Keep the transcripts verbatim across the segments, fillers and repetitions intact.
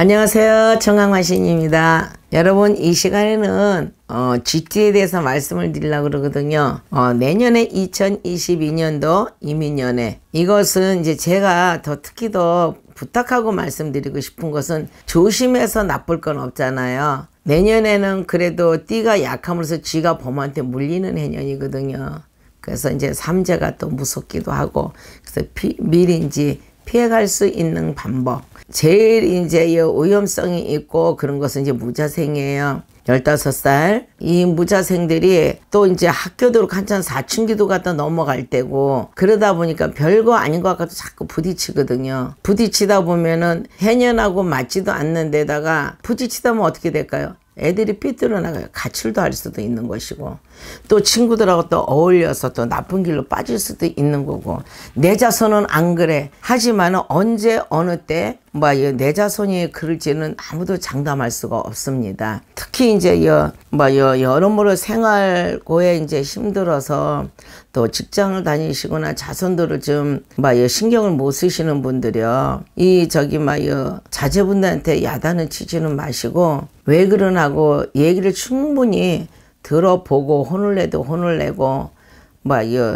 안녕하세요. 청강만신입니다. 여러분, 이 시간에는 어, 쥐띠에 대해서 말씀을 드리려고 그러거든요. 어, 내년에 이천이십이 년도 이민년에 이것은 이제 제가 더 특히 더 부탁하고 말씀드리고 싶은 것은 조심해서 나쁠 건 없잖아요. 내년에는 그래도 띠가 약함으로써 쥐가 범한테 물리는 해년이거든요. 그래서 이제 삼재가 또 무섭기도 하고, 그래서 피, 미리 이제 피해갈 수 있는 방법. 제일 이제 위험성이 있고 그런 것은 이제 무자생이에요. 열다섯 살. 이 무자생들이 또 이제 학교도 한참 사춘기도 갖다 넘어갈 때고, 그러다 보니까 별거 아닌 것 같아도 자꾸 부딪히거든요. 부딪히다 보면은 해년하고 맞지도 않는 데다가 부딪히다 보면 어떻게 될까요? 애들이 삐뚤어 나가요. 가출도 할 수도 있는 것이고, 또 친구들하고 또 어울려서 또 나쁜 길로 빠질 수도 있는 거고, 내 자손은 안 그래. 하지만 언제 어느 때 뭐 내 자손이 그럴지는 아무도 장담할 수가 없습니다. 특히 이제 여, 뭐 여, 여러모로 생활고에 이제 힘들어서 또 직장을 다니시거나 자손들을 좀 뭐 신경을 못 쓰시는 분들이요, 이 저기 뭐 자제분들한테 야단을 치지는 마시고 왜 그러나고 얘기를 충분히 들어보고 혼을 내도 혼을 내고 뭐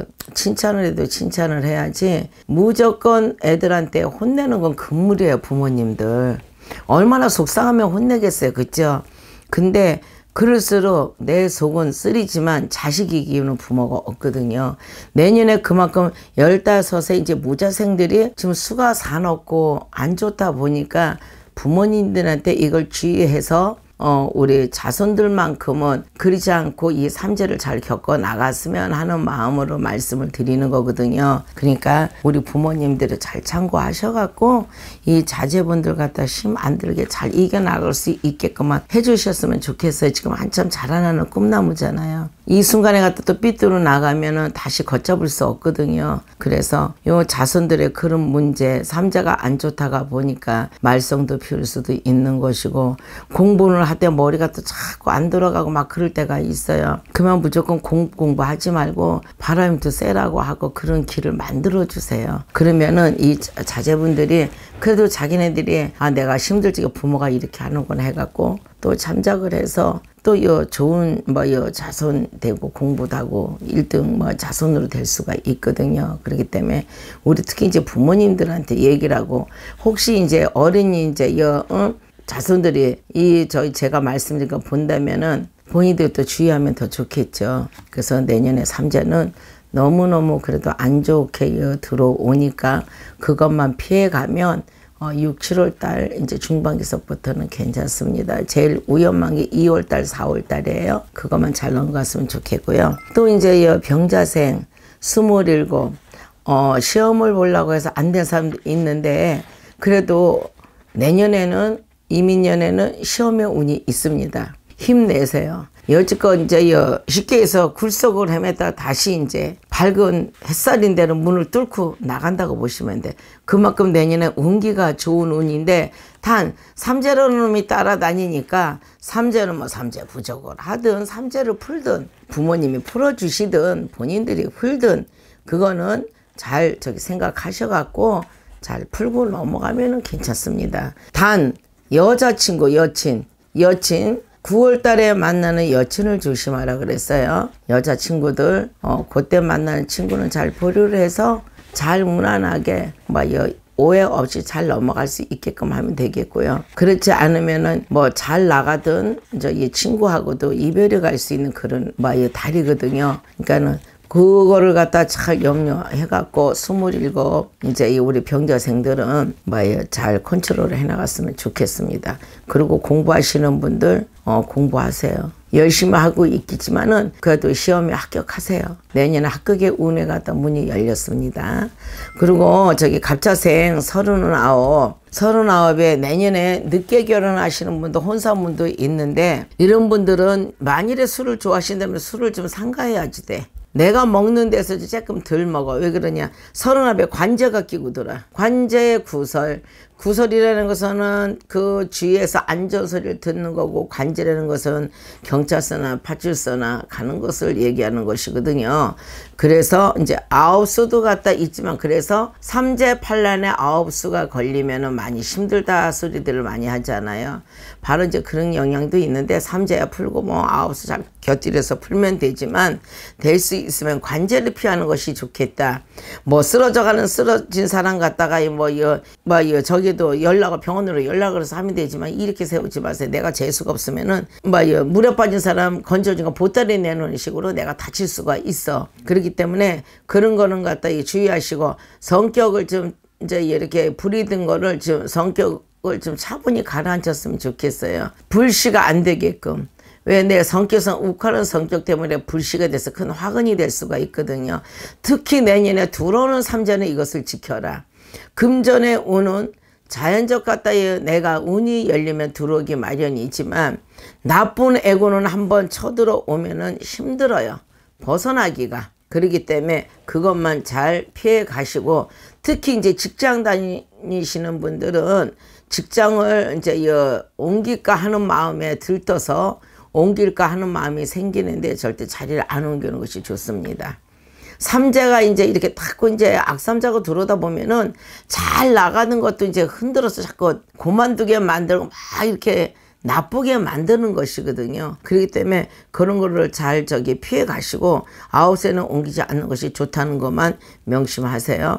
칭찬을 해도 칭찬을 해야지, 무조건 애들한테 혼내는 건 금물이에요. 부모님들 얼마나 속상하면 혼내겠어요, 그죠? 근데 그럴수록 내 속은 쓰리지만 자식이 이기는 부모가 없거든요. 내년에 그만큼 열다섯에 이제 무자생들이 지금 수가 사놓고 안 좋다 보니까 부모님들한테 이걸 주의해서 어, 우리 자손들만큼은 그러지 않고 이 삼재를 잘 겪어 나갔으면 하는 마음으로 말씀을 드리는 거거든요. 그러니까 우리 부모님들을 잘 참고하셔갖고 이 자제분들 갖다 심 안 들게 잘 이겨나갈 수 있게끔만 해주셨으면 좋겠어요. 지금 한참 자라나는 꿈나무잖아요. 이 순간에 갖다 또 삐뚤어 나가면은 다시 걷잡을 수 없거든요. 그래서 요 자손들의 그런 문제, 삼재가 안 좋다가 보니까 말썽도 피울 수도 있는 것이고, 공부를 할 때 머리가 또 자꾸 안 들어가고 막 그럴 때가 있어요. 그만 무조건 공, 공부하지 말고 바람이 또 쐬라고 하고 그런 길을 만들어 주세요. 그러면은 이 자제분들이 그래도 자기네들이 아 내가 힘들지가 부모가 이렇게 하는구나 해갖고 또 참작을 해서 또 요 좋은 뭐 요 자손 되고 공부도 하고 일 등 뭐 자손으로 될 수가 있거든요. 그렇기 때문에 우리 특히 이제 부모님들한테 얘기를 하고, 혹시 이제 어린이 이제 요 어? 자손들이 이 저희 제가 말씀드린 거 본다면은 본인들 또 주의하면 더 좋겠죠. 그래서 내년에 삼재는 너무너무 그래도 안 좋게 들어오니까 그것만 피해가면 어, 육, 칠월 달 이제 중반기서부터는 괜찮습니다. 제일 위험한 게 이월 달, 사월 달이에요. 그것만 잘 넘어갔으면 좋겠고요. 또 이제 병자생 스물일곱 어, 시험을 보려고 해서 안 된 사람도 있는데, 그래도 내년에는 이민년에는 시험의 운이 있습니다. 힘내세요. 여지껏 이제 쉽게 해서 굴속을 헤매다 다시 이제 밝은 햇살인대로 문을 뚫고 나간다고 보시면 돼. 그만큼 내년에 운기가 좋은 운인데, 단 삼재라는 놈이 따라다니니까 삼재는 뭐 삼재 부족을 하든 삼재를 풀든 부모님이 풀어주시든 본인들이 풀든 그거는 잘 저기 생각하셔갖고 잘 풀고 넘어가면은 괜찮습니다. 단 여자친구, 여친, 여친 구월 달에 만나는 여친을 조심하라 그랬어요. 여자친구들 어, 그때 만나는 친구는 잘 보류를 해서 잘 무난하게 뭐 오해 없이 잘 넘어갈 수 있게끔 하면 되겠고요. 그렇지 않으면은 뭐 잘 나가든 저이 친구하고도 이별이 갈 수 있는 그런 뭐 달이거든요. 그러니까는 그거를 갖다 잘 염려해갖고 스물일곱 이제 우리 병자생들은 뭐 잘 컨트롤 해나갔으면 좋겠습니다. 그리고 공부하시는 분들 어, 공부하세요. 열심히 하고 있겠지만은 그래도 시험에 합격하세요. 내년에 합격의 운에 갖다 문이 열렸습니다. 그리고 저기 갑자생 서른아홉, 서른아홉에 내년에 늦게 결혼하시는 분도 혼사분도 있는데, 이런 분들은 만일에 술을 좋아하신다면 술을 좀 삼가해야지 돼. 내가 먹는 데서 조금 덜 먹어. 왜 그러냐? 서른아홉에 관제가 끼고 들어. 관제의 구설. 구설이라는 것은 그 주위에서 안전 소리를 듣는 거고, 관제라는 것은 경찰서나 파출소나 가는 것을 얘기하는 것이거든요. 그래서 이제 아홉 수도 갖다 있지만, 그래서 삼재팔란에 아홉 수가 걸리면은 많이 힘들다 소리들을 많이 하잖아요. 바로 이제 그런 영향도 있는데, 삼재야 풀고 뭐 아홉 수 잘 곁들여서 풀면 되지만, 될 수 있으면 관제를 피하는 것이 좋겠다. 뭐 쓰러져가는 쓰러진 사람 갖다가 뭐여 뭐여 저기도 연락을 병원으로 연락을 해서 하면 되지만, 이렇게 세우지 마세요. 내가 재수가 없으면은 뭐여 물에 빠진 사람 건져준 거 보따리 내놓는 식으로 내가 다칠 수가 있어. 그렇기 때문에 그런 거는 갖다 주의하시고, 성격을 좀 이제 이렇게 불이 든 거를 좀 성격을 좀 차분히 가라앉혔으면 좋겠어요. 불씨가 안 되게끔. 왜 내 성격상 욱하는 성격 때문에 불씨가 돼서 큰 화근이 될 수가 있거든요. 특히 내년에 들어오는 삼재는 이것을 지켜라. 금전의 운은 자연적 갖다에 내가 운이 열리면 들어오기 마련이지만, 나쁜 애고는 한번 쳐들어오면은 힘들어요. 벗어나기가. 그렇기 때문에 그것만 잘 피해 가시고, 특히 이제 직장 다니시는 분들은 직장을 이제 옮길까 하는 마음에 들떠서 옮길까 하는 마음이 생기는데, 절대 자리를 안 옮기는 것이 좋습니다. 삼재가 이제 이렇게 자꾸 이제 악삼자고 들어오다 보면은 잘 나가는 것도 이제 흔들어서 자꾸 그만두게 만들고 막 이렇게 나쁘게 만드는 것이거든요. 그렇기 때문에 그런 거를 잘 저기 피해 가시고, 아홉세는 옮기지 않는 것이 좋다는 것만 명심하세요.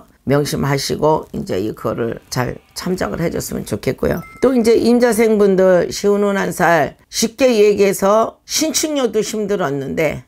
명심하시고 이제 이거를 잘 참작을 해줬으면 좋겠고요. 또 이제 임자생분들 시운운 한 살, 쉽게 얘기해서 신축년도 힘들었는데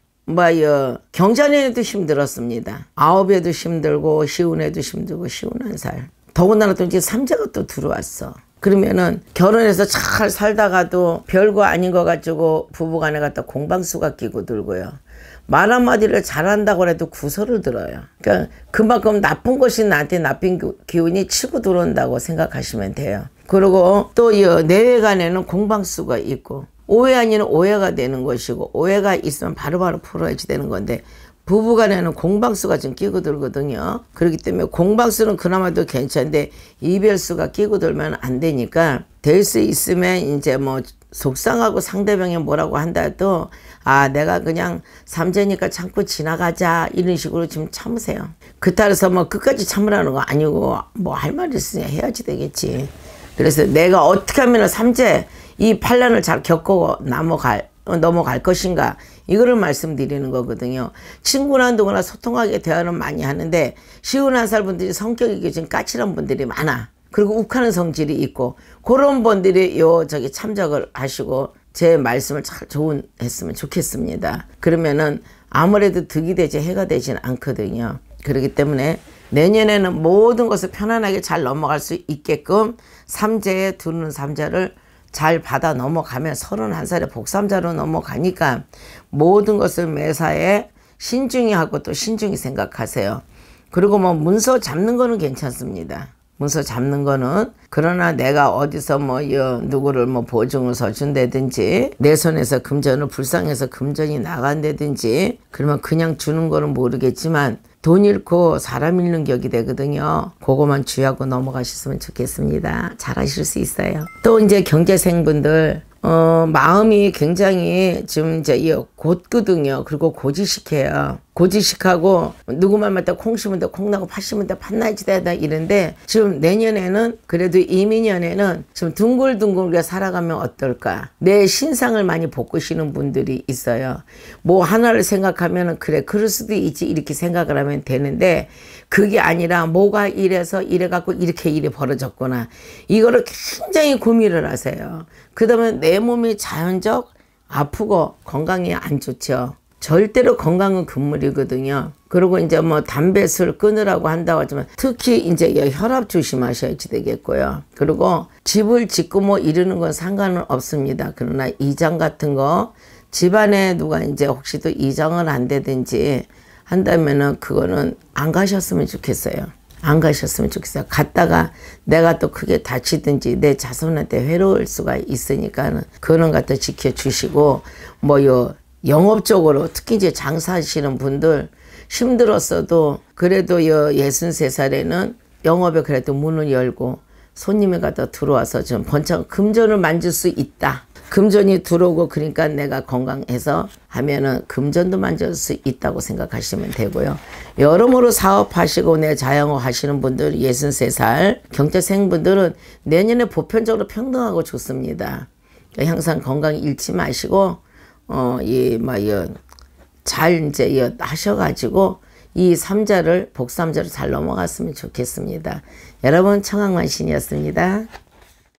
뭐요 경자년에도 힘들었습니다. 아홉에도 힘들고 시운에도 힘들고 시운 한 살. 더군다나 또 이제 삼재가 또 들어왔어. 그러면은 결혼해서 잘 살다가도 별거 아닌 거 가지고 부부간에 갖다 공방수가 끼고 들고요. 말 한마디를 잘한다고 해도 구설을 들어요. 그러니까 그만큼 나쁜 것이 나한테 나쁜 기운이 치고 들어온다고 생각하시면 돼요. 그리고 또 이 내외간에는 공방수가 있고, 오해 아닌 오해가 되는 것이고, 오해가 있으면 바로바로 풀어야지 되는 건데, 부부간에는 공방수가 좀 끼고 들거든요. 그렇기 때문에 공방수는 그나마도 괜찮은데 이별수가 끼고 들면 안 되니까, 될 수 있으면 이제 뭐 속상하고 상대방이 뭐라고 한다 해도, 아 내가 그냥 삼재니까 참고 지나가자 이런 식으로 좀 참으세요. 그 따라서 뭐 끝까지 참으라는 거 아니고, 뭐 할 말 있으냐 해야지 되겠지. 그래서 내가 어떻게 하면 삼재 이 판란을 잘 겪고 넘어갈 넘어갈 것인가, 이거를 말씀드리는 거거든요. 친구나 누구나 소통하게 대화는 많이 하는데, 시운 한 살 분들이 성격이 좀 까칠한 분들이 많아. 그리고 욱하는 성질이 있고, 그런 분들이 요 저기 참작을 하시고 제 말씀을 잘 좋은 했으면 좋겠습니다. 그러면은 아무래도 득이 되지 해가 되지는 않거든요. 그렇기 때문에 내년에는 모든 것을 편안하게 잘 넘어갈 수 있게끔 삼재에 두는 삼자를 잘 받아 넘어가면 서른한 살에 복삼자로 넘어가니까, 모든 것을 매사에 신중히 하고 또 신중히 생각하세요. 그리고 뭐 문서 잡는 거는 괜찮습니다. 문서 잡는 거는, 그러나 내가 어디서 뭐 여, 누구를 뭐 보증을 서준다든지, 내 손에서 금전을 불쌍해서 금전이 나간다든지, 그러면 그냥 주는 거는 모르겠지만 돈 잃고 사람 잃는 격이 되거든요. 그거만 주의하고 넘어가셨으면 좋겠습니다. 잘하실 수 있어요. 또 이제 경제생분들 어, 마음이 굉장히 지금 이제 곧거든요. 그리고 고지식해요. 고지식하고 누구 말 맞다 콩 심은 데 콩 나고 팥 심은 데 팥 나야지 되다 이런데, 지금 내년에는 그래도 이민년에는 좀 둥글둥글게 살아가면 어떨까. 내 신상을 많이 볶으시는 분들이 있어요. 뭐 하나를 생각하면은 그래 그럴 수도 있지 이렇게 생각을 하면 되는데, 그게 아니라 뭐가 이래서 이래갖고 이렇게 일이 벌어졌구나, 이거를 굉장히 고민을 하세요. 그 다음에 내 몸이 자연적 아프고 건강이 안 좋죠. 절대로 건강은 금물이거든요. 그리고 이제 뭐 담배 술 끊으라고 한다고 하지만, 특히 이제 혈압 조심하셔야지 되겠고요. 그리고 집을 짓고 뭐 이러는 건 상관은 없습니다. 그러나 이장 같은 거, 집안에 누가 이제 혹시 또 이장을 안 되든지 한다면은 그거는 안 가셨으면 좋겠어요. 안 가셨으면 좋겠어요. 갔다가 내가 또 크게 다치든지 내 자손한테 괴로울 수가 있으니까는 그런 것도 지켜주시고, 뭐요 영업적으로 특히 이제 장사하시는 분들 힘들었어도 그래도 여 예순세 살에는 영업에 그래도 문을 열고, 손님이 가다 들어와서 좀 번창 금전을 만질 수 있다. 금전이 들어오고 그러니까 내가 건강해서 하면은 금전도 만질 수 있다고 생각하시면 되고요. 여러모로 사업하시고 내 자영업 하시는 분들 예순세 살 경제생분들은 내년에 보편적으로 평등하고 좋습니다. 항상 건강 잃지 마시고 어이뭐잘 이제 이 하셔가지고 이 삼자를 복삼자로 잘 넘어갔으면 좋겠습니다. 여러분 청학만신이었습니다.